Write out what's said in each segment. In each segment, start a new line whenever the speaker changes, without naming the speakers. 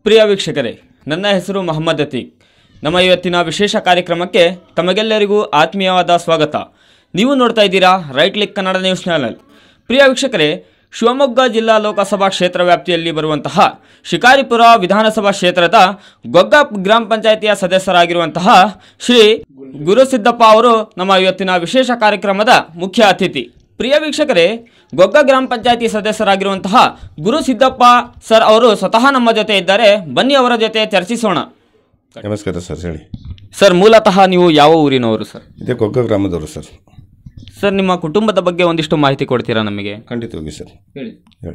ಪ್ರಿಯ ವೀಕ್ಷಕರೇ, ನನ್ನ ಹೆಸರು ಮೊಹಮ್ಮದ್ ಅತೀಕ್. ನಮ್ಮ ಇವತ್ತಿನ ವಿಶೇಷ ಕಾರ್ಯಕ್ರಮಕ್ಕೆ ತಮಗೆಲ್ಲರಿಗೂ ಆತ್ಮೀಯವಾದ ಸ್ವಾಗತ. ನೀವು ನೋಡ್ತಾ ಇದ್ದೀರಾ right click Kannada news channel. ಪ್ರಿಯ ವೀಕ್ಷಕರೇ, ಶಿವಮೊಗ್ಗ ಜಿಲ್ಲಾ ಲೋಕಸಭಾ ಕ್ಷೇತ್ರ ವ್ಯಾಪ್ತಿಯಲ್ಲಿ ಬರುವಂತಹ ಶಿಕಾರಿಪುರ ವಿಧಾನಸಭಾ ಕ್ಷೇತ್ರದ ಗೊಗ್ಗ ಗ್ರಾಮ ಪಂಚಾಯಿತಿಯ ಸದಸ್ಯರಾಗಿರುವಂತಹ ಶ್ರೀ ಗುರುಸಿದ್ದಪ್ಪ ಅವರು ನಮ್ಮ ಇವತ್ತಿನ ವಿಶೇಷ ಕಾರ್ಯಕ್ರಮದ ಮುಖ್ಯ ಅತಿಥಿ. ಪ್ರಿಯ ವೀಕ್ಷಕರೇ, ಗೊಗ್ಗ ಗ್ರಾಮ ಪಂಚಾಯಿತಿ ಸದಸ್ಯರಾಗಿರುವಂತಹ ಗುರುಸಿದ್ದಪ್ಪ ಸರ್ ಅವರು ಸ್ವತಃ ನಮ್ಮ ಜೊತೆ ಇದ್ದಾರೆ. ಬನ್ನಿ ಅವರ ಜೊತೆ ಚರ್ಚಿಸೋಣ.
ನಮಸ್ಕಾರ ಸರ್, ಹೇಳಿ
ಸರ್. ಮೂಲತಃ ನೀವು ಯಾವ ಊರಿನವರು ಸರ್?
ಇದೇ ಗೊಗ್ಗ ಗ್ರಾಮದವರು ಸರ್.
ಸರ್, ನಿಮ್ಮ ಕುಟುಂಬದ ಬಗ್ಗೆ ಒಂದಿಷ್ಟು ಮಾಹಿತಿ ಕೊಡ್ತೀರಾ ನಮಗೆ?
ಖಂಡಿತವಾಗಿ ಸರ್,
ಹೇಳಿ.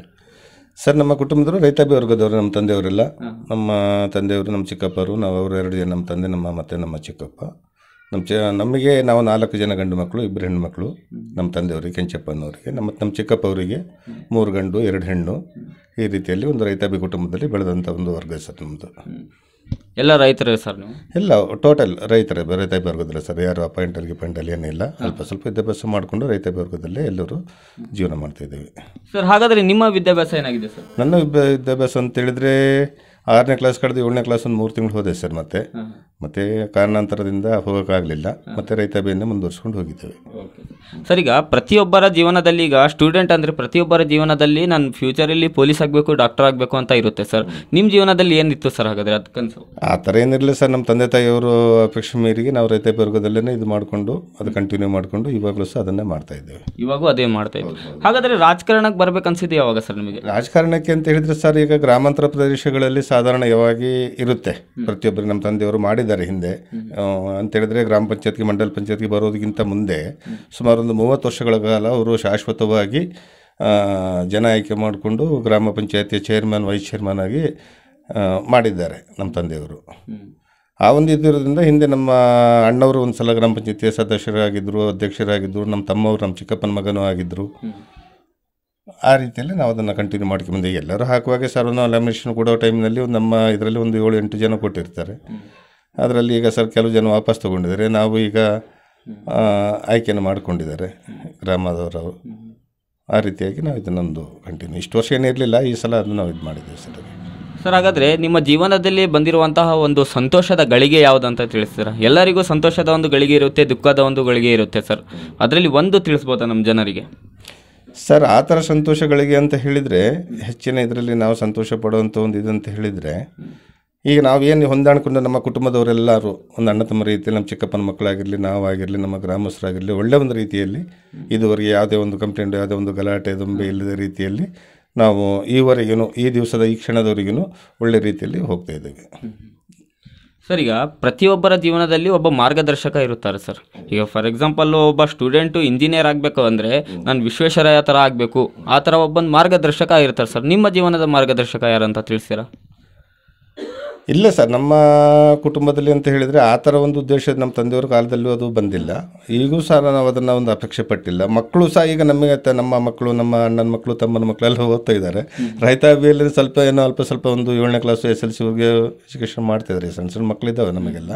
ಸರ್, ನಮ್ಮ ಕುಟುಂಬದವರು ರೈತಾಪಿ ವರ್ಗದವರು. ನಮ್ಮ ತಂದೆಯವರೆಲ್ಲ, ನಮ್ಮ ತಂದೆಯವರು, ನಮ್ಮ ಚಿಕ್ಕಪ್ಪರು, ನಾವು ಅವರು 2 ಜನ, ನಮ್ಮ ತಂದೆ ನಮ್ಮ ಚಿಕ್ಕಪ್ಪ. ನಮಗೆ ನಾವು 4 ಜನ ಗಂಡು ಮಕ್ಕಳು, 2 ಹೆಣ್ಣು ಮಕ್ಕಳು. ನಮ್ಮ ತಂದೆಯವರಿಗೆ, ಕೆಂಚಪ್ಪನವರಿಗೆ, ನಮ್ಮ ಚಿಕ್ಕಪ್ಪ ಅವರಿಗೆ 3 ಗಂಡು 2 ಹೆಣ್ಣು. ಈ ರೀತಿಯಲ್ಲಿ ಒಂದು ರೈತಾಪಿ ಕುಟುಂಬದಲ್ಲಿ ಬೆಳೆದಂಥ ಒಂದು ವರ್ಗ ಸರ್ ನಮ್ಮದು.
ಎಲ್ಲ ರೈತರೇ ಸರ್ ನೀವು?
ಎಲ್ಲ ಟೋಟಲ್ ರೈತರೇ, ರೈತಾಪಿ ವರ್ಗದಲ್ಲ ಸರ್. ಯಾರು ಅಪಾಯಿಂಟಲ್ಲಿ ಏನಿಲ್ಲ. ಸ್ವಲ್ಪ ವಿದ್ಯಾಭ್ಯಾಸ ಮಾಡಿಕೊಂಡು ರೈತಾಪಿ ವರ್ಗದಲ್ಲೇ ಎಲ್ಲರೂ ಜೀವನ ಮಾಡ್ತಾಯಿದ್ದೀವಿ
ಸರ್. ಹಾಗಾದರೆ ನಿಮ್ಮ ವಿದ್ಯಾಭ್ಯಾಸ ಏನಾಗಿದೆ ಸರ್?
ನನ್ನ ವಿದ್ಯಾಭ್ಯಾಸ ಅಂತ ಹೇಳಿದರೆ 6ನೇ ಕ್ಲಾಸ್ ಕಳೆದು 7ನೇ ಕ್ಲಾಸ್ ಒಂದು 3 ತಿಂಗಳು ಹೋದೆ ಸರ್. ಮತ್ತೆ ಕಾರಣಾಂತರದಿಂದ ಹೋಗೋಕ್ಕಾಗಲಿಲ್ಲ. ಮತ್ತೆ ರೈತಾಪಿಯನ್ನೇ ಮುಂದುವರ್ಸ್ಕೊಂಡು ಹೋಗಿದ್ದೇವೆ
ಸರ್. ಈಗ ಪ್ರತಿಯೊಬ್ಬರ ಜೀವನದಲ್ಲಿ, ಈಗ ಸ್ಟೂಡೆಂಟ್ ಅಂದರೆ ಪ್ರತಿಯೊಬ್ಬರ ಜೀವನದಲ್ಲಿ ನಾನು ಫ್ಯೂಚರಲ್ಲಿ ಪೊಲೀಸ್ ಆಗಬೇಕು, ಡಾಕ್ಟರ್ ಆಗಬೇಕು ಅಂತ ಇರುತ್ತೆ ಸರ್. ನಿಮ್ಮ ಜೀವನದಲ್ಲಿ ಏನಿತ್ತು ಸರ್ ಹಾಗಾದರೆ ಅದು ಕನಸು?
ಆ ಥರ ಏನಿರಲಿಲ್ಲ ಸರ್. ನಮ್ಮ ತಂದೆ ತಾಯಿಯವರು ಅಪೇಕ್ಷೆ ಮೇರೆಗೆ ನಾವು ರೈತಾಪಿ ವರ್ಗದಲ್ಲೇ ಇದು ಮಾಡಿಕೊಂಡು ಅದು ಕಂಟಿನ್ಯೂ ಮಾಡಿಕೊಂಡು ಇವಾಗಲೂ ಸಹ ಅದನ್ನೇ ಮಾಡ್ತಾ ಇದ್ದೇವೆ.
ಇವಾಗೂ ಅದೇ ಮಾಡ್ತಾ ಇದ್ದೀವಿ. ಹಾಗಾದರೆ ರಾಜಕಾರಣಕ್ಕೆ ಬರಬೇಕನ್ಸಿದೆ ಯಾವಾಗ ಸರ್ ನಿಮಗೆ?
ರಾಜಕಾರಣಕ್ಕೆ ಅಂತ ಹೇಳಿದರೆ ಸರ್, ಈಗ ಗ್ರಾಮಾಂತರ ಪ್ರದೇಶಗಳಲ್ಲಿ ಸಾಧಾರಣವಾಗಿ ಇರುತ್ತೆ. ಪ್ರತಿಯೊಬ್ಬರಿಗೆ ನಮ್ಮ ತಂದೆಯವರು ಮಾಡಿದ್ದಾರೆ ಹಿಂದೆ. ಅಂತೇಳಿದರೆ ಗ್ರಾಮ ಪಂಚಾಯತ್ಗೆ, ಮಂಡಲ ಪಂಚಾಯತ್ಗೆ ಬರೋದಕ್ಕಿಂತ ಮುಂದೆ ಸುಮಾರು ಒಂದು 30 ವರ್ಷಗಳ ಕಾಲ ಅವರು ಶಾಶ್ವತವಾಗಿ ಜನ ಆಯ್ಕೆ ಮಾಡಿಕೊಂಡು ಗ್ರಾಮ ಪಂಚಾಯತಿಯ ಚೇರ್ಮನ್, ವೈಸ್ ಚೇರ್ಮನ್ ಆಗಿ ಮಾಡಿದ್ದಾರೆ ನಮ್ಮ ತಂದೆಯವರು. ಆ ಒಂದು ಇದಿರೋದ್ರಿಂದ ಹಿಂದೆ ನಮ್ಮ ಅಣ್ಣವರು ಒಂದು ಸಲ ಗ್ರಾಮ ಪಂಚಾಯತಿಯ ಸದಸ್ಯರಾಗಿದ್ದರು, ಅಧ್ಯಕ್ಷರಾಗಿದ್ದರು. ನಮ್ಮ ತಮ್ಮವರು, ನಮ್ಮ ಚಿಕ್ಕಪ್ಪನ ಮಗನೂ ಆಗಿದ್ದರು. ಆ ರೀತಿಯಲ್ಲಿ ನಾವು ಅದನ್ನು ಕಂಟಿನ್ಯೂ ಮಾಡ್ಕೊಂಡ್ಬಂದು ಎಲ್ಲರೂ ಹಾಕುವಾಗೆ ಸರ್ ಲ್ಯಾಮಿನೇಷನ್ ಕೊಡೋ ಟೈಮ್ನಲ್ಲಿ ನಮ್ಮ ಇದರಲ್ಲಿ ಒಂದು 7-8 ಜನ ಕೊಟ್ಟಿರ್ತಾರೆ. ಅದರಲ್ಲಿ ಈಗ ಸರ್ ಕೆಲವು ಜನ ವಾಪಸ್ ತೊಗೊಂಡಿದ್ದಾರೆ. ನಾವು ಈಗ ಆಯ್ಕೆಯನ್ನು ಮಾಡಿಕೊಂಡಿದ್ದಾರೆ ಗ್ರಾಮದವರು. ಆ ರೀತಿಯಾಗಿ ನಾವು ಇದನ್ನೊಂದು ಕಂಟಿನ್ಯೂ ಇಷ್ಟು ವರ್ಷ ಏನಿರಲಿಲ್ಲ, ಈ ಸಲ ಅದನ್ನು ನಾವು ಇದು ಮಾಡಿದ್ದೇವೆ ಸರ್.
ಸರ್, ಹಾಗಾದರೆ ನಿಮ್ಮ ಜೀವನದಲ್ಲಿ ಬಂದಿರುವಂತಹ ಒಂದು ಸಂತೋಷದ ಗಳಿಗೆ ಯಾವುದಂತ ತಿಳಿಸ್ತೀರಾ? ಎಲ್ಲರಿಗೂ ಸಂತೋಷದ ಒಂದು ಗಳಿಗೆ ಇರುತ್ತೆ, ದುಃಖದ ಒಂದು ಗಳಿಗೆ ಇರುತ್ತೆ ಸರ್. ಅದರಲ್ಲಿ ಒಂದು ತಿಳಿಸ್ಬೋದಾ ನಮ್ಮ ಜನರಿಗೆ?
ಸರ್, ಆ ಥರ ಸಂತೋಷಗಳಿಗೆ ಅಂತ ಹೇಳಿದರೆ ಹೆಚ್ಚಿನ ಇದರಲ್ಲಿ ನಾವು ಸಂತೋಷ ಪಡುವಂಥ ಒಂದು ಇದಂತ ಹೇಳಿದರೆ, ಈಗ ನಾವೇನು ಹೊಂದಾಣಿಕೊಂಡು ನಮ್ಮ ಕುಟುಂಬದವರೆಲ್ಲರೂ ಒಂದು ಅಣ್ಣ ತಮ್ಮ ರೀತಿಯಲ್ಲಿ, ನಮ್ಮ ಚಿಕ್ಕಪ್ಪನ ಮಕ್ಕಳಾಗಿರಲಿ, ನಾವಾಗಿರಲಿ, ನಮ್ಮ ಗ್ರಾಮಸ್ಥರಾಗಿರಲಿ, ಒಳ್ಳೆಯ ಒಂದು ರೀತಿಯಲ್ಲಿ ಇದುವರೆಗೆ ಯಾವುದೇ ಒಂದು ಕಂಪ್ಲೇಂಟ್, ಯಾವುದೇ ಒಂದು ಗಲಾಟೆ ದೊಂಬೆ ಇಲ್ಲದ ರೀತಿಯಲ್ಲಿ ನಾವು ಈವರೆಗೂ, ಈ ದಿವಸದ ಈ ಕ್ಷಣದವರೆಗೂ ಒಳ್ಳೆ ರೀತಿಯಲ್ಲಿ ಹೋಗ್ತಾ ಇದ್ದೇವೆ
ಸರ್. ಈಗ ಪ್ರತಿಯೊಬ್ಬರ ಜೀವನದಲ್ಲಿ ಒಬ್ಬ ಮಾರ್ಗದರ್ಶಕ ಇರುತ್ತಾರೆ ಸರ್. ಈಗ ಫಾರ್ ಎಕ್ಸಾಂಪಲ್ ಒಬ್ಬ ಸ್ಟೂಡೆಂಟು ಇಂಜಿನಿಯರ್ ಆಗಬೇಕು ಅಂದರೆ ನಾನು ವಿಶ್ವೇಶ್ವರಯ್ಯ ಥರ ಆಗಬೇಕು, ಆ ಥರ ಒಬ್ಬೊಂದು ಮಾರ್ಗದರ್ಶಕ ಇರ್ತಾರೆ ಸರ್. ನಿಮ್ಮ ಜೀವನದ ಮಾರ್ಗದರ್ಶಕ ಯಾರಂತ ತಿಳಿಸ್ತೀರಾ?
ಇಲ್ಲ ಸರ್, ನಮ್ಮ ಕುಟುಂಬದಲ್ಲಿ ಅಂತ ಹೇಳಿದರೆ ಆ ಥರ ಒಂದು ಉದ್ದೇಶ ನಮ್ಮ ತಂದೆಯವ್ರ ಕಾಲದಲ್ಲೂ ಅದು ಬಂದಿಲ್ಲ. ಈಗೂ ಸಹ ನಾವು ಅದನ್ನು ಒಂದು ಅಪೇಕ್ಷೆ ಪಟ್ಟಿಲ್ಲ. ಮಕ್ಕಳು ಸಹ ಈಗ ನಮಗೆ ನಮ್ಮ ಮಕ್ಕಳು, ನಮ್ಮ ಅಣ್ಣನ ಮಕ್ಕಳು, ತಮ್ಮನ ಮಕ್ಕಳೆಲ್ಲ ಓದ್ತಾ ಇದ್ದಾರೆ. ರೈತಾಪಿಯಲ್ಲಿ ಸ್ವಲ್ಪ ಏನೋ ಸ್ವಲ್ಪ ಒಂದು 7ನೇ ಕ್ಲಾಸು SLCವರೆಗೆ ಎಜುಕೇಷನ್ ಮಾಡ್ತಾಯಿದ್ದಾರೆ. ಸಣ್ಣ ಮಕ್ಕಳಿದ್ದಾವೆ ನಮಗೆಲ್ಲ.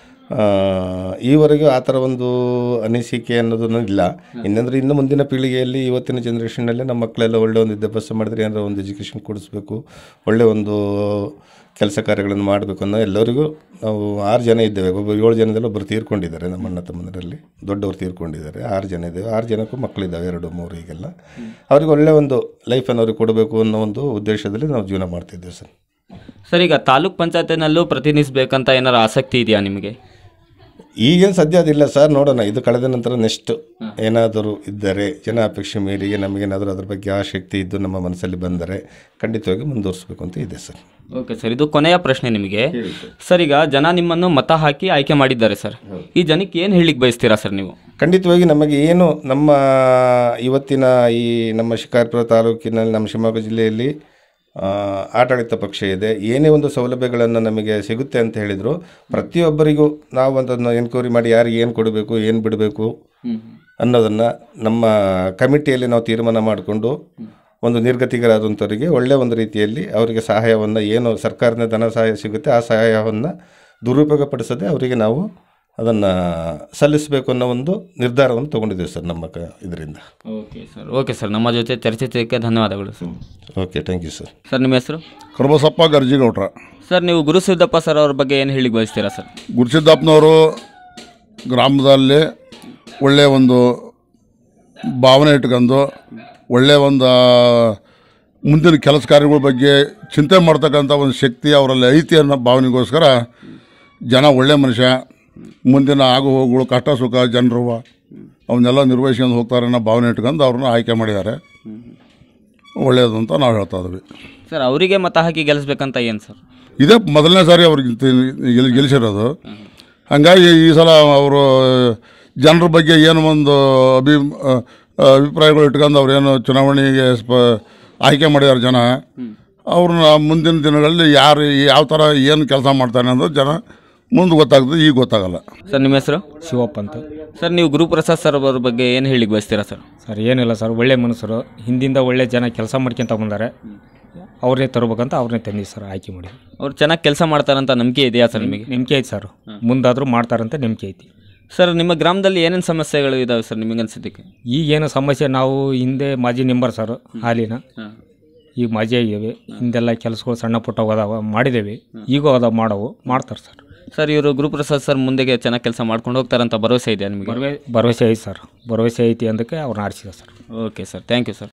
ಈವರೆಗೂ ಆ ಥರ ಒಂದು ಅನಿಸಿಕೆ ಅನ್ನೋದನ್ನು ಇಲ್ಲ. ಇನ್ನಂದರೆ ಇನ್ನು ಮುಂದಿನ ಪೀಳಿಗೆಯಲ್ಲಿ, ಇವತ್ತಿನ ಜನ್ರೇಷನ್ನಲ್ಲಿ ನಮ್ಮ ಮಕ್ಕಳೆಲ್ಲ ಒಳ್ಳೆ ಒಂದು ವಿದ್ಯಾಭ್ಯಾಸ ಮಾಡಿದ್ರೆ ಏನಾರ ಒಂದು ಎಜುಕೇಷನ್ ಕೊಡಿಸ್ಬೇಕು, ಒಳ್ಳೆಯ ಒಂದು ಕೆಲಸ ಕಾರ್ಯಗಳನ್ನು ಮಾಡಬೇಕು ಅನ್ನೋ ಎಲ್ಲರಿಗೂ ನಾವು 6 ಜನ ಇದ್ದೇವೆ. 7 ಜನದಲ್ಲಿ ಒಬ್ಬರು ತೀರ್ಕೊಂಡಿದ್ದಾರೆ. ನಮ್ಮ ಅಣ್ಣ ತಮ್ಮಂದರಲ್ಲಿ ದೊಡ್ಡವರು ತೀರ್ಕೊಂಡಿದ್ದಾರೆ. 6 ಜನ ಇದ್ದೇವೆ. 6 ಜನಕ್ಕೂ ಮಕ್ಕಳಿದ್ದಾವೆ, 2-3 ಈಗೆಲ್ಲ. ಅವ್ರಿಗೆ ಒಳ್ಳೆಯ ಒಂದು ಲೈಫನ್ನು ಅವ್ರಿಗೆ ಕೊಡಬೇಕು ಅನ್ನೋ ಒಂದು ಉದ್ದೇಶದಲ್ಲಿ ನಾವು ಜೀವನ ಮಾಡ್ತಿದ್ದೇವೆ ಸರ್.
ಸರ್, ಈಗ ತಾಲೂಕ್ ಪಂಚಾಯತಿನಲ್ಲೂ ಪ್ರತಿನಿಧಿಸಬೇಕಂತ ಏನಾರು ಆಸಕ್ತಿ ಇದೆಯಾ ನಿಮಗೆ?
ಈಗೇನು ಸದ್ಯ ಅದಿಲ್ಲ ಸರ್. ನೋಡೋಣ, ಇದು ಕಳೆದ ನಂತರ ನೆಕ್ಸ್ಟ್ ಏನಾದರೂ ಇದ್ದರೆ, ಜನ ಅಪೇಕ್ಷೆ ಮೇರೆಗೆ ನಮಗೇನಾದರೂ ಅದ್ರ ಬಗ್ಗೆ ಆಸಕ್ತಿ ಇದ್ದು ನಮ್ಮ ಮನಸ್ಸಲ್ಲಿ ಬಂದರೆ ಖಂಡಿತವಾಗಿ ಮುಂದುವರಿಸಬೇಕು ಅಂತ ಇದೆ ಸರ್.
ಓಕೆ ಸರ್, ಇದು ಕೊನೆಯ ಪ್ರಶ್ನೆ ನಿಮಗೆ. ಸರ್, ಈಗ ಜನ ನಿಮ್ಮನ್ನು ಮತ ಹಾಕಿ ಆಯ್ಕೆ ಮಾಡಿದ್ದಾರೆ ಸರ್. ಈ ಜನಕ್ಕೆ ಏನು ಹೇಳಲಿಕ್ಕೆ ಬಯಸ್ತೀರಾ ಸರ್ ನೀವು?
ಖಂಡಿತವಾಗಿ ನಮಗೆ ಏನು ನಮ್ಮ ಇವತ್ತಿನ ಈ ನಮ್ಮ ಶಿಕಾರಿಪುರ ತಾಲೂಕಿನಲ್ಲಿ, ನಮ್ಮ ಶಿವಮೊಗ್ಗ ಜಿಲ್ಲೆಯಲ್ಲಿ ಆಡಳಿತ ಪಕ್ಷ ಇದೆ. ಏನೇ ಒಂದು ಸೌಲಭ್ಯಗಳನ್ನು ನಮಗೆ ಸಿಗುತ್ತೆ ಅಂತ ಹೇಳಿದರು, ಪ್ರತಿಯೊಬ್ಬರಿಗೂ ನಾವು ಅದನ್ನು ಎನ್ಕ್ವೈರಿ ಮಾಡಿ ಯಾರಿಗೆ ಏನು ಕೊಡಬೇಕು, ಏನು ಬಿಡಬೇಕು ಅನ್ನೋದನ್ನು ನಮ್ಮ ಕಮಿಟಿಯಲ್ಲಿ ನಾವು ತೀರ್ಮಾನ ಮಾಡಿಕೊಂಡು ಒಂದು ನಿರ್ಗತಿಕರಾದಂಥವರಿಗೆ ಒಳ್ಳೆಯ ಒಂದು ರೀತಿಯಲ್ಲಿ ಅವರಿಗೆ ಸಹಾಯವನ್ನು, ಏನು ಸರ್ಕಾರದಿಂದ ಧನ ಸಹಾಯ ಸಿಗುತ್ತೆ ಆ ಸಹಾಯವನ್ನು ದುರುಪಯೋಗಪಡಿಸದೆ ಅವರಿಗೆ ನಾವು ಅದನ್ನು ಸಲ್ಲಿಸಬೇಕು ಅನ್ನೋ ಒಂದು ನಿರ್ಧಾರವನ್ನು ತೊಗೊಂಡಿದ್ದೀವಿ ಸರ್ ನಮ್ಮ ಇದರಿಂದ.
ಓಕೆ ಸರ್, ನಮ್ಮ ಜೊತೆ ಚರ್ಚಿಸೋದಕ್ಕೆ ಧನ್ಯವಾದಗಳು sir.
Okay, thank you sir.
Sir, ನಿಮ್ಮ ಹೆಸರು?
ಕರ್ಬಸಪ್ಪ ಗರ್ಜಿಗೌಡ್ರ.
ಸರ್ ನೀವು ಗುರುಸಿದ್ದಪ್ಪ ಸರ್ ಅವ್ರ ಬಗ್ಗೆ ಏನು ಹೇಳಿ ಬಯಸ್ತೀರಾ ಸರ್?
ಗುರುಸಿದ್ದಪ್ಪನವರು ಗ್ರಾಮದಲ್ಲಿ ಒಳ್ಳೆಯ ಒಂದು ಭಾವನೆ ಇಟ್ಕೊಂಡು ಒಳ್ಳೆಯ ಒಂದು ಮುಂದಿನ ಕೆಲಸ ಕಾರ್ಯಗಳ ಬಗ್ಗೆ ಚಿಂತೆ ಮಾಡ್ತಕ್ಕಂಥ ಒಂದು ಶಕ್ತಿ ಅವರಲ್ಲಿ ಐತಿ ಅನ್ನೋ ಭಾವನೆಗೋಸ್ಕರ ಜನ ಒಳ್ಳೆಯ ಮನುಷ್ಯ, ಮುಂದಿನ ಆಗು ಹೋಗುಗಳು ಕಷ್ಟ ಸುಖ ಜನರು ಅವನ್ನೆಲ್ಲ ನಿರ್ವಹಿಸ್ಕೊಂಡು ಹೋಗ್ತಾರೆ ಅನ್ನೋ ಭಾವನೆ ಇಟ್ಕೊಂಡು ಅವ್ರನ್ನ ಆಯ್ಕೆ ಮಾಡಿದ್ದಾರೆ. ಒಳ್ಳೆಯದು ಅಂತ ನಾವು ಹೇಳ್ತಾ ಇದ್ವಿ
ಸರ್. ಅವರಿಗೆ ಮತ ಹಾಕಿ ಗೆಲ್ಲಿಸ್ಬೇಕಂತ ಏನು ಸರ್?
ಇದೇ ಮೊದಲನೇ ಸಾರಿ ಅವ್ರಿಗೆ ಗೆಲ್ಲಿಸಿರೋದು. ಹಾಗಾಗಿ ಈ ಸಲ ಅವರು ಜನರ ಬಗ್ಗೆ ಏನು ಒಂದು ಅಭಿಪ್ರಾಯಗಳು ಇಟ್ಕೊಂಡು ಅವ್ರೇನು ಚುನಾವಣೆಗೆ ಆಯ್ಕೆ ಮಾಡಿದ್ದಾರೆ ಜನ, ಅವ್ರನ್ನ ಮುಂದಿನ ದಿನಗಳಲ್ಲಿ ಯಾರು ಯಾವ ಥರ ಏನು ಕೆಲಸ ಮಾಡ್ತಾನೆ ಅನ್ನೋದು ಜನ ಮುಂದೆ ಗೊತ್ತಾಗ್ತದೆ, ಈಗ ಗೊತ್ತಾಗಲ್ಲ.
ಸರ್ ನಿಮ್ಮ ಹೆಸರು?
ಶಿವಪ್ಪ ಅಂತ.
ಸರ್ ನೀವು ಗುರುಪ್ರಸಾದ್ ಸರ್ ಅವ್ರ ಬಗ್ಗೆ ಏನು ಹೇಳಿ ಬಯಸ್ತೀರಾ ಸರ್?
ಸರ್ ಏನಿಲ್ಲ ಸರ್, ಒಳ್ಳೆ ಮನುಷ್ಯರು, ಹಿಂದಿಂದ ಒಳ್ಳೆ ಜನ ಕೆಲಸ ಮಾಡ್ಕೊಂತ ಬಂದಾರೆ, ಅವ್ರನ್ನೇ ತರಬೇಕಂತ ಅವ್ರನ್ನೇ ತಂದಿ ಸರ್ ಆಯ್ಕೆ ಮಾಡಿ.
ಅವ್ರು ಚೆನ್ನಾಗಿ ಕೆಲಸ ಮಾಡ್ತಾರಂತ ನಂಬಿಕೆ ಇದೆಯಾ ಸರ್ ನಿಮಗೆ?
ನಂಬಿಕೆ ಐತೆ ಸರ್, ಮುಂದಾದರೂ ಮಾಡ್ತಾರಂತ ನಂಬಿಕೆ ಐತಿ.
ಸರ್ ನಿಮ್ಮ ಗ್ರಾಮದಲ್ಲಿ ಏನೇನು ಸಮಸ್ಯೆಗಳು ಇದಾವೆ ಸರ್ ನಿಮಗೆ ಅನ್ಸಿದ್ದಕ್ಕೆ?
ಈಗೇನು ಸಮಸ್ಯೆ, ನಾವು ಹಿಂದೆ ಮಾಜಿ ಮೆಂಬರ್ ಸರ್ ಹಾಲಿನ, ಈಗ ಮಾಜಿ ಆಗಿವೆ, ಹಿಂದೆಲ್ಲ ಕೆಲಸಗಳು ಸಣ್ಣ ಪುಟ್ಟ ಅದಾವ ಮಾಡಿದ್ದೇವೆ, ಈಗೂ ಅದಾವ ಮಾಡವು ಮಾಡ್ತಾರೆ ಸರ್.
ಸರ್ ಇವರು ಗುರುಪ್ರಸಾದ್ ಸರ್ ಮುಂದೆಗೆ ಚೆನ್ನಾಗಿ ಕೆಲಸ ಮಾಡ್ಕೊಂಡು ಹೋಗ್ತಾರಂತ ಭರವಸೆ ಇದೆಯಾ ನಿಮಗೆ?
ಭರವಸೆ ಐತಿ ಸರ್, ಭರವಸೆ ಐತಿ ಅಂದಕ್ಕೆ ಅವ್ರನ್ನ ಆರಿಸಿದೆ sir.
Okay sir, thank you sir.